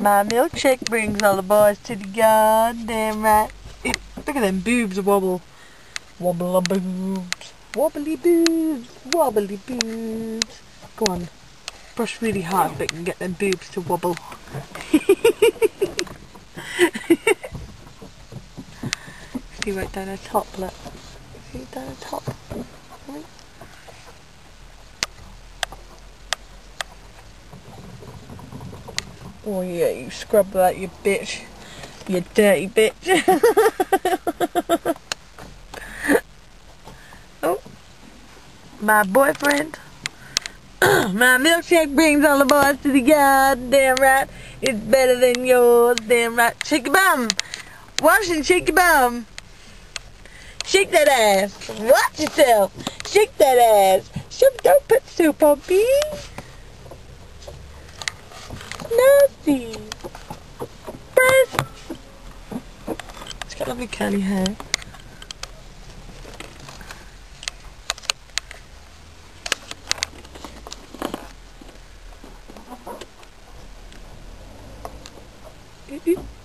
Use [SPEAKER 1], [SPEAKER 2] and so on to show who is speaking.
[SPEAKER 1] My milkshake brings all the boys to the yard. Damn right. Look at them boobs wobble. Wobble boobs. Wobbly boobs. Wobbly boobs. Go on. Brush really hard but you can get them boobs to wobble. See right down the top, look. See down the top. Oh yeah, you scrub that, you bitch. You dirty bitch. Oh, my boyfriend. My milkshake brings all the boys to the yard. Damn right, it's better than yours. Damn right. Shake your bum. Wash and shake your bum. Shake that ass. Watch yourself. Shake that ass. Don't put soup on me. Nasty. Brush. It's got lovely curly hair. Eep, eep.